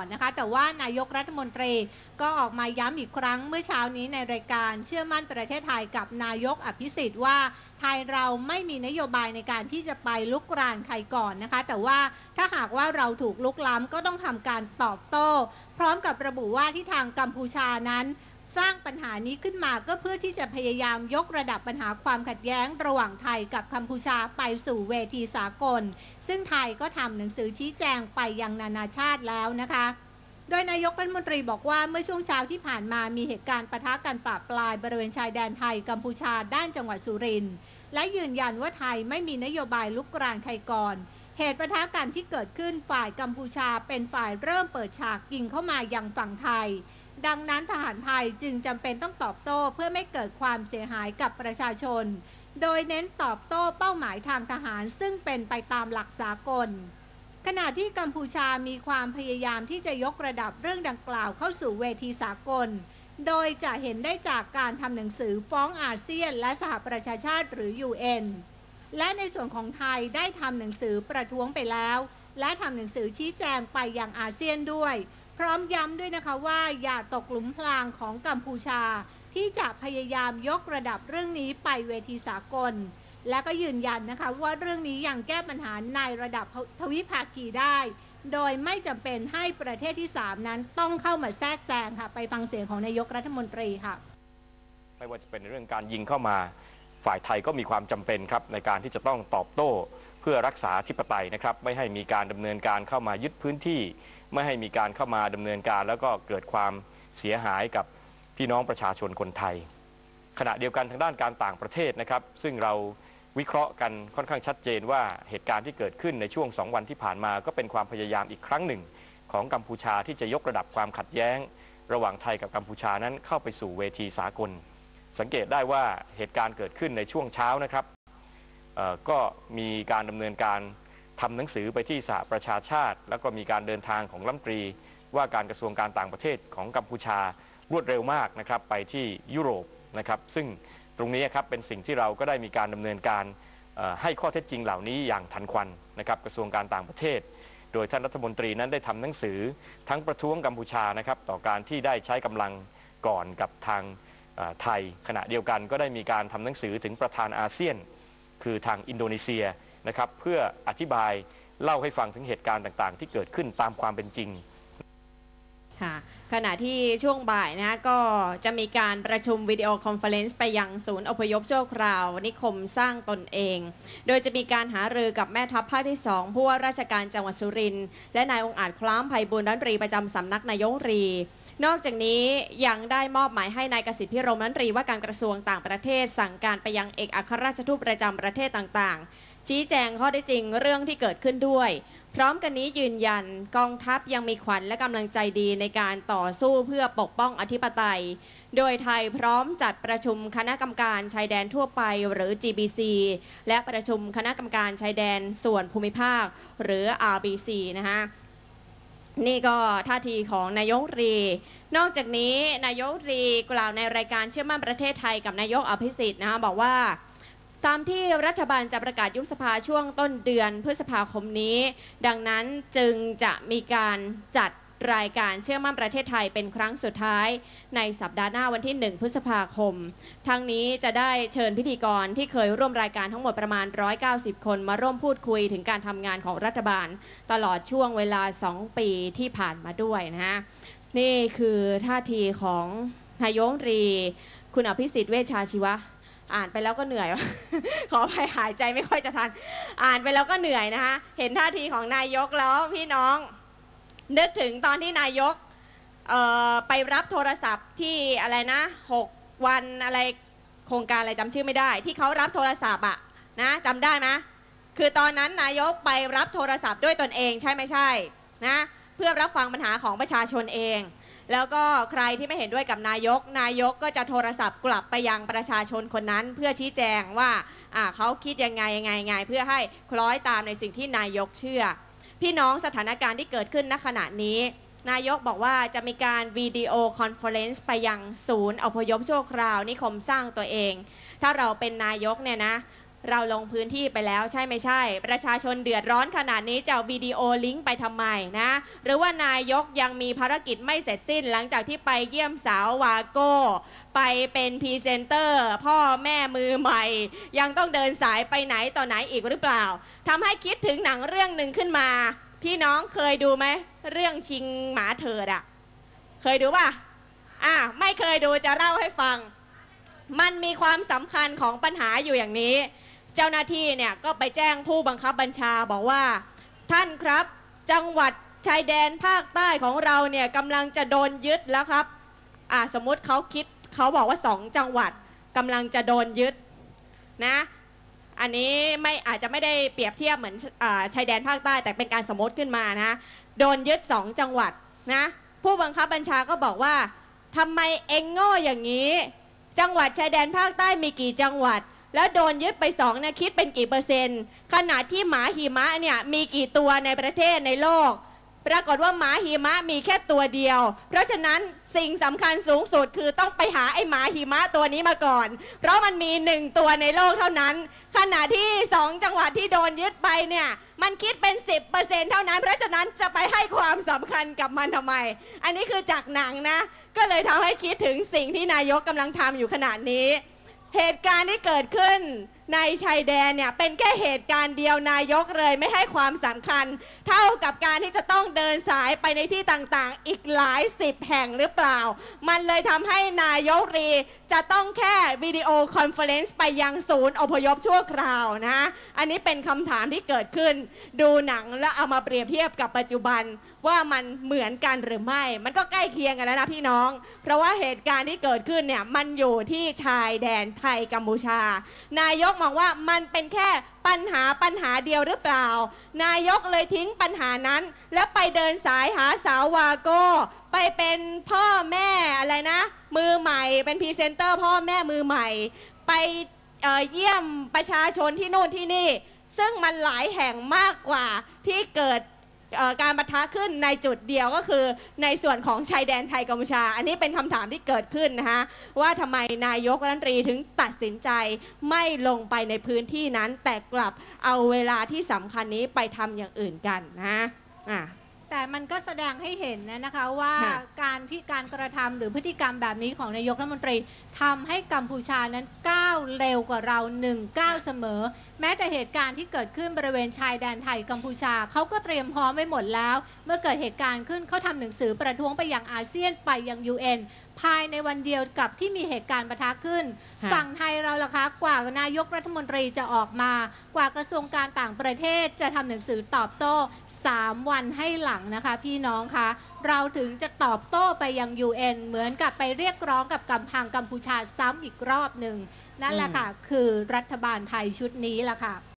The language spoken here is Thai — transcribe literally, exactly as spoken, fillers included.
นะคะแต่ว่านายกรัฐมนตรีก็ออกมาย้ำอีกครั้งเมื่อเช้านี้ในรายการเชื่อมั่นประเทศไทยกับนายกอภิสิทธิ์ว่าไทยเราไม่มีนโยบายในการที่จะไปลุกรานใครก่อนนะคะแต่ว่าถ้าหากว่าเราถูกลุกล้ำก็ต้องทำการตอบโต้พร้อมกับระบุว่าที่ทางกัมพูชานั้นสร้างปัญหานี้ขึ้นมาก็เพื่อที่จะพยายามยกระดับปัญหาความขัดแย้งระหว่างไทยกับกัมพูชาไปสู่เวทีสากลซึ่งไทยก็ทำหนังสือชี้แจงไปยังนานาชาติแล้วนะคะโดยนายกรัฐมนตรีบอกว่าเมื่อช่วงเช้าที่ผ่านมามีเหตุการณ์ปะทะกันปราบปรายบริเวณชายแดนไทยกัมพูชาด้านจังหวัดสุรินทร์และยืนยันว่าไทยไม่มีนโยบายลุกรานใครก่อนเหตุปะทะกันที่เกิดขึ้นฝ่ายกัมพูชาเป็นฝ่ายเริ่มเปิดฉากยิงเข้ามายังฝั่งไทยดังนั้นทหารไทยจึงจำเป็นต้องตอบโต้เพื่อไม่เกิดความเสียหายกับประชาชนโดยเน้นตอบโต้เป้าหมายทางทหารซึ่งเป็นไปตามหลักสากลขณะที่กัมพูชามีความพยายามที่จะยกระดับเรื่องดังกล่าวเข้าสู่เวทีสากลโดยจะเห็นได้จากการทำหนังสือฟ้องอาเซียนและสหประชาชาติหรือ ยู เอ็น และในส่วนของไทยได้ทำหนังสือประท้วงไปแล้วและทำหนังสือชี้แจงไปยังอาเซียนด้วยพร้อมย้ำด้วยนะคะว่าอย่าตกหลุมพรางของกัมพูชาที่จะพยายามยกระดับเรื่องนี้ไปเวทีสากลและก็ยืนยันนะคะว่าเรื่องนี้ยังแก้ปัญหาในระดับทวิภาคีได้โดยไม่จำเป็นให้ประเทศที่สามนั้นต้องเข้ามาแทรกแซงค่ะไปฟังเสียงของนายกรัฐมนตรีค่ะไม่ว่าจะเป็นเรื่องการยิงเข้ามาฝ่ายไทยก็มีความจำเป็นครับในการที่จะต้องตอบโต้เพื่อรักษาอธิปไตยนะครับไม่ให้มีการดำเนินการเข้ามายึดพื้นที่ไม่ให้มีการเข้ามาดำเนินการแล้วก็เกิดความเสียหายกับพี่น้องประชาชนคนไทยขณะเดียวกันทางด้านการต่างประเทศนะครับซึ่งเราวิเคราะห์กันค่อนข้างชัดเจนว่าเหตุการณ์ที่เกิดขึ้นในช่วงสองวันที่ผ่านมาก็เป็นความพยายามอีกครั้งหนึ่งของกัมพูชาที่จะยกระดับความขัดแย้งระหว่างไทยกับกัมพูชานั้นเข้าไปสู่เวทีสากลสังเกตได้ว่าเหตุการณ์เกิดขึ้นในช่วงเช้านะครับก็มีการดำเนินการทำหนังสือไปที่สหประชาชาติแล้วก็มีการเดินทางของรัฐมนตรีว่าการกระทรวงการต่างประเทศของกัมพูชารวดเร็วมากนะครับไปที่ยุโรปนะครับซึ่งตรงนี้ครับเป็นสิ่งที่เราก็ได้มีการดำเนินการให้ข้อเท็จจริงเหล่านี้อย่างทันควันนะครับกระทรวงการต่างประเทศโดยท่านรัฐมนตรีนั้นได้ทำหนังสือทั้งประท้วงกัมพูชานะครับต่อการที่ได้ใช้กำลังก่อนกับทางไทยขณะเดียวกันก็ได้มีการทำหนังสือถึงประธานอาเซียนคือทางอินโดนีเซียนะครับเพื่ออธิบายเล่าให้ฟังถึงเหตุการณ์ต่างๆที่เกิดขึ้นตามความเป็นจริงค่ะขณะที่ช่วงบ่ายนะก็จะมีการประชุมวิดีโอคอนเฟอเรนซ์ไปยังศูนย์อพยพชั่วคราวนิคมสร้างตนเองโดยจะมีการหารือกับแม่ทัพภาคที่สองผู้ว่าราชการจังหวัดสุรินทร์และนายองค์อาจคล้ามไพบูลย์รัฐมนตรีประจำสำนักนายกรัฐมนตรีนอกจากนี้ยังได้มอบหมายให้นายกสิทธิพิรมรัฐมนตรีว่าการกระทรวงต่างประเทศสั่งการไปยังเอกอัครราชทูตประจำประเทศต่างๆชี้แจงข้อเท็จจริงเรื่องที่เกิดขึ้นด้วยพร้อมกันนี้ยืนยันกองทัพยังมีขวัญและกำลังใจดีในการต่อสู้เพื่อปกป้องอธิปไตยโดยไทยพร้อมจัดประชุมคณะกรรมการชายแดนทั่วไปหรือ จี บี ซี และประชุมคณะกรรมการชายแดนส่วนภูมิภาคหรือ อาร์ บี ซี นะคะนี่ก็ท่าทีของนายกรัฐมนตรีนอกจากนี้นายกรัฐมนตรีกล่าวในรายการเชื่อมั่นประเทศไทยกับนายกอภิสิทธิ์นะคะบอกว่าตามที่รัฐบาลจะประกาศยุบสภาช่วงต้นเดือนพฤษภาคมนี้ดังนั้นจึงจะมีการจัดรายการเชื่อมั่นประเทศไทยเป็นครั้งสุดท้ายในสัปดาห์หน้าวันที่หนึ่งพฤษภาคมทั้งนี้จะได้เชิญพิธีกรที่เคยร่วมรายการทั้งหมดประมาณหนึ่งร้อยเก้าสิบคนมาร่วมพูดคุยถึงการทำงานของรัฐบาลตลอดช่วงเวลาสองปีที่ผ่านมาด้วยนะฮะนี่คือท่าทีของนายกรัฐมนตรีคุณอภิสิทธิ์ เวชชาชีวะอ่านไปแล้วก็เหนื่อย ขอไปหายใจไม่ค่อยจะทันอ่านไปแล้วก็เหนื่อยนะคะเห็นท่าทีของนายกแล้วพี่น้องนึกถึงตอนที่นายกไปรับโทรศัพท์ที่อะไรนะหกวันอะไรโครงการอะไรจำชื่อไม่ได้ที่เขารับโทรศัพท์อะนะจำได้ไหมคือตอนนั้นนายกไปรับโทรศัพท์ด้วยตนเองใช่ไม่ใช่นะเพื่อรับฟังปัญหาของประชาชนเองแล้วก็ใครที่ไม่เห็นด้วยกับนายกนายกก็จะโทรศัพท์กลับไปยังประชาชนคนนั้นเพื่อชี้แจงว่าอ่าเขาคิดยังไงยังไงไงเพื่อให้คล้อยตามในสิ่งที่นายกเชื่อพี่น้องสถานการณ์ที่เกิดขึ้นณขณะนี้นายกบอกว่าจะมีการวิดีโอคอนเฟอเรนซ์ไปยังศูนย์อพยพชั่วคราวนิคมสร้างตัวเองถ้าเราเป็นนายกเนี่ยนะเราลงพื้นที่ไปแล้วใช่ไม่ใช่ประชาชนเดือดร้อนขนาดนี้จะเอาวิดีโอลิงก์ไปทำไมนะหรือว่านายกยังมีภารกิจไม่เสร็จสิ้นหลังจากที่ไปเยี่ยมสาววาโก้ไปเป็นพรีเซนเตอร์พ่อแม่มือใหม่ยังต้องเดินสายไปไหนต่อไหนอีกหรือเปล่าทำให้คิดถึงหนังเรื่องหนึ่งขึ้นมาพี่น้องเคยดูไหมเรื่องชิงหมาเถิดอะเคยดูป่ะอ่ะไม่เคยดูจะเล่าให้ฟังมันมีความสำคัญของปัญหาอยู่อย่างนี้เจ้าหน้าที่เนี่ยก็ไปแจ้งผู้บังคับบัญชาบอกว่าท่านครับจังหวัดชายแดนภาคใต้ของเราเนี่ยกำลังจะโดนยึดแล้วครับอ่ะสมมติเขาคิดเขาบอกว่าสองจังหวัดกำลังจะโดนยึดนะอันนี้ไม่อาจจะไม่ได้เปรียบเทียบเหมือนชายแดนภาคใต้แต่เป็นการสมมติขึ้นมานะโดนยึดสองจังหวัดนะผู้บังคับบัญชาก็บอกว่าทำไมเองโง่อย่างนี้จังหวัดชายแดนภาคใต้มีกี่จังหวัดแล้วโดนยึดไปสองนะคิดเป็นกี่เปอร์เซ็นต์ขณะที่หมาหิมะเนี่ยมีกี่ตัวในประเทศในโลกปรากฏว่าหมาหิมะมีแค่ตัวเดียวเพราะฉะนั้นสิ่งสำคัญสูงสุดคือต้องไปหาไอ้หมาหิมะตัวนี้มาก่อนเพราะมันมีหนึ่งตัวในโลกเท่านั้นขณะที่สองจังหวัดที่โดนยึดไปเนี่ยมันคิดเป็น สิบเปอร์เซ็นต์ เท่านั้นเพราะฉะนั้นจะไปให้ความสำคัญกับมันทำไมอันนี้คือจากหนังนะก็เลยทำให้คิดถึงสิ่งที่นายกกำลังทำอยู่ขณะนี้เหตุการณ์ที่เกิดขึ้นในชายแดนเนี่ยเป็นแค่เหตุการณ์เดียวนายกเลยไม่ให้ความสำคัญเท่ากับการที่จะต้องเดินสายไปในที่ต่างๆอีกหลายสิบแห่งหรือเปล่ามันเลยทำให้นายกรีจะต้องแค่วิดีโอคอนเฟอเรนซ์ไปยังศูนย์อพยพชั่วคราวนะอันนี้เป็นคำถามที่เกิดขึ้นดูหนังแล้วเอามาเปรียบเทียบกับปัจจุบันว่ามันเหมือนกันหรือไม่มันก็ใกล้เคียงกันแล้วนะพี่น้องเพราะว่าเหตุการณ์ที่เกิดขึ้นเนี่ยมันอยู่ที่ชายแดนไทยกัมพูชานายกมองว่ามันเป็นแค่ปัญหาปัญหาเดียวหรือเปล่านายกเลยทิ้งปัญหานั้นแล้วไปเดินสายหาสาววาโก้ไปเป็นพ่อแม่อะไรนะมือใหม่เป็นพรีเซนเตอร์พ่อแม่มือใหม่ไปเอ่อเยี่ยมประชาชนที่โน่นที่นี่ซึ่งมันหลายแห่งมากกว่าที่เกิดการปะทะขึ้นในจุดเดียวก็คือในส่วนของชายแดนไทยกัมพูชาอันนี้เป็นคำถามที่เกิดขึ้นนะคะว่าทำไมนายกรัฐมนตรีถึงตัดสินใจไม่ลงไปในพื้นที่นั้นแต่กลับเอาเวลาที่สำคัญนี้ไปทำอย่างอื่นกันนะอ่ะแต่มันก็แสดงให้เห็นนะคะว่าการที่การกระทำหรือพฤติกรรมแบบนี้ของนายกรัฐมนตรีทำให้กัมพูชานั้นก้าวเร็วกว่าเราหนึ่งก้าวเสมอแม้แต่เหตุการณ์ที่เกิดขึ้นบริเวณชายแดนไทยกัมพูชาเขาก็เตรียมพร้อมไว้หมดแล้วเมื่อเกิดเหตุการณ์ขึ้นเขาทำหนังสือประท้วงไปยังอาเซียนไปยัง ยู เอ็น ภายในวันเดียวกับที่มีเหตุการณ์ปะทะขึ้นฝั่งไทยเราล่ะคะกว่านายกรัฐมนตรีจะออกมากว่ากระทรวงการต่างประเทศจะทำหนังสือตอบโต้สามวันให้หลังนะคะพี่น้องคะเราถึงจะตอบโต้ไปยัง ยู เอ็น เหมือนกับไปเรียกร้องกับกำทางกัมพูชาซ้ำอีกรอบหนึ่งนั่นแหละค่ะคือรัฐบาลไทยชุดนี้ล่ะค่ะ